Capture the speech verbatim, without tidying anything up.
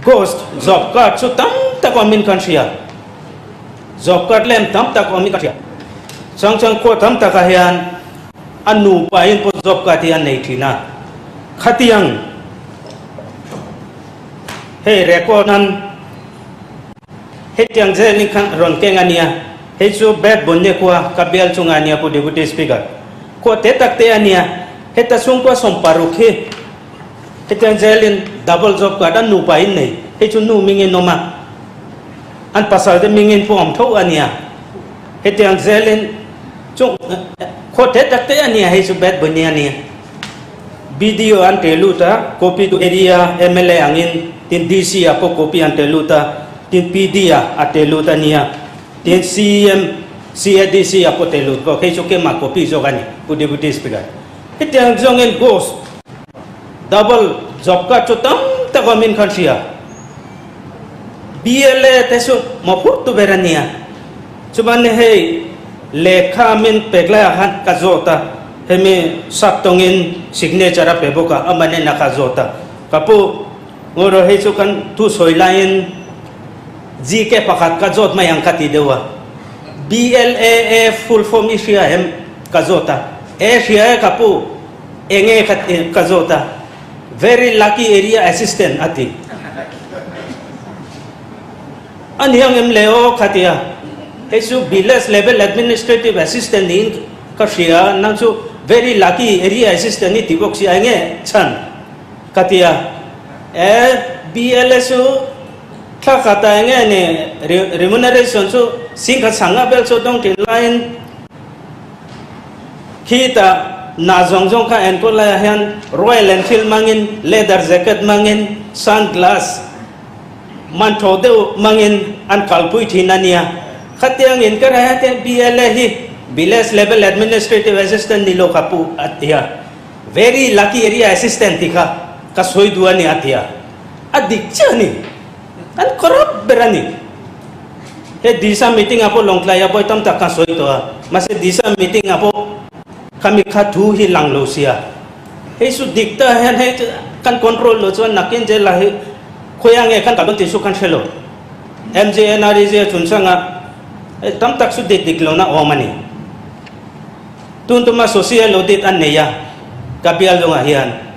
ghost job card so tam ta ko min kan sia job card lem tam ta ko min kan sia chang chang ko tam ta ka hian anu pa in po job card hian nei thina khatiang he record nan he tiang je ni kan ron keng ania he chu bad bonne kwa kabial chunga ania po deputy speaker ko te tak te ania he ta sung ko som parukhe he tiang jelin double job card anu pa in nei he chu nu mingin noma an pasal de mingin po am tho ania he tiang jelin chung ko te tak te ania he chu bad bonne ania video an teluta copy to area M L A angin tin D C apo copy an teluta tin P D a ateluta nia tin C M C A D C apo telut ko kay chuke ma copy jo gani pu deputy speaker itiang jongen ghost double job card chotam ta gomin khansia B L A tesu maput tu berania cuman he lekha min pegla han kazota heme saptongin signature peboka amane nakazota kapu ngoro he chukan tu soilain G K pakat kazot mayang kati dewa B L A A full form isya hem kazota e siya kapu enge kat kazota very lucky area assistant ati aniyang em leo katia hesu bilas level administrative assistant in kasya nang su very lucky area assistant ni tibok si enge chan katia e B L S kha kata nge ne remuneration so singkat sanga bel so dong tin line kita na jong jong ka en ko la han Royal Enfield mangin leather jacket mangin sunglass man tho de mangin an kalpui thinania khatiang in ka ha te B L A hi village level administrative assistant ni lo kapu atia very lucky area assistant tika ka soi duani atia adik chani an korap berani he disa meeting apo longklaya boy tam tak kasoi to mase disa meeting apo kami khatu hi langlo sia he su dikta hen he kan control lo chuan nakin je la he khoyang e kan ka ti su kan thelo M J N R je chunsanga tam tak su dik dik lo na o mani tun tuma social audit an neya kabial lo nga hian